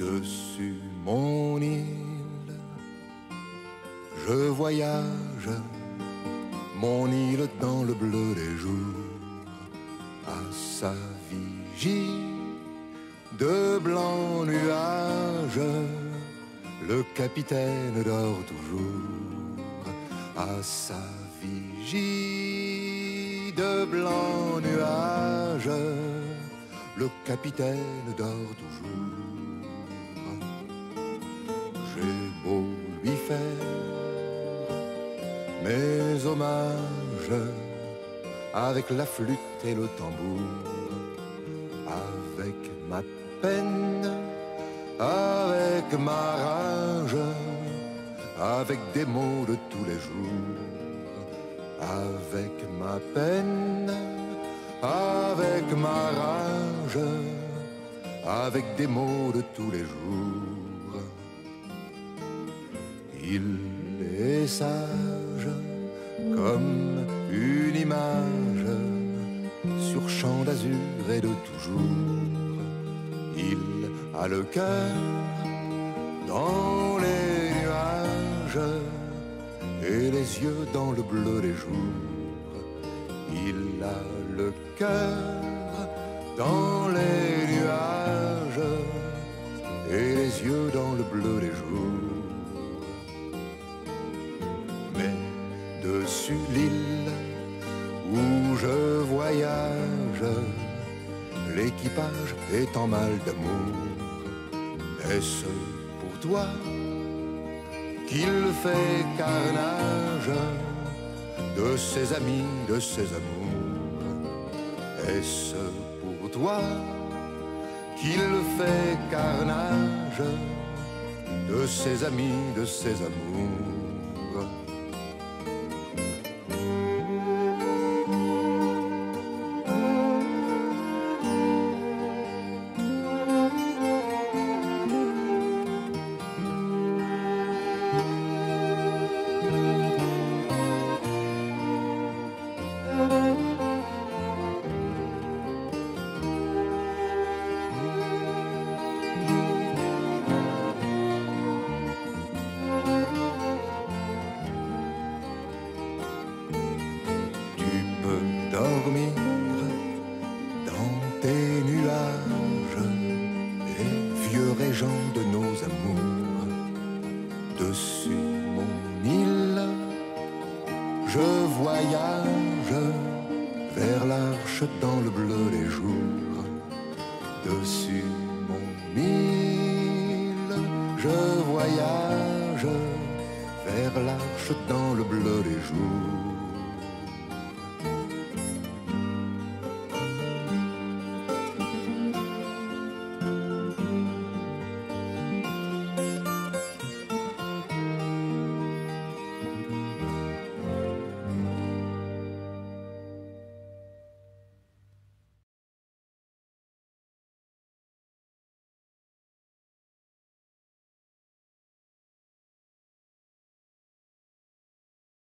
Dessus mon île, je voyage, mon île dans le bleu des jours, à sa vigie de blancs nuages, le capitaine dort toujours, à sa vigie de blancs nuages, le capitaine dort toujours. J'ai beau lui faire mes hommages avec la flûte et le tambour, avec ma peine, avec ma rage, avec des mots de tous les jours, avec ma peine, avec ma rage, avec des mots de tous les jours. Il est sage comme une image sur champ d'azur et de toujours. Il a le cœur dans les nuages et les yeux dans le bleu des jours. Il a le cœur dans les nuages et les yeux dans le bleu des jours. Mais dessus l'île où je voyage, l'équipage est en mal d'amour. Est-ce pour toi qu'il fait carnage de ses amis, de ses amours? Est-ce pour toi qu'il fait carnage de ses amis, de ses amours? Dormir dans tes nuages, les vieux régents de nos amours. Dessus mon île, je voyage vers l'arche dans le bleu des jours. Dessus mon île, je voyage vers l'arche dans le bleu des jours.